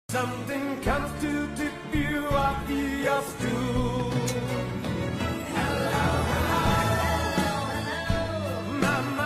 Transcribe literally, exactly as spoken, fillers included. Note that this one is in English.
Something comes to tip you off your stool. Hello, hello, hello, hello. My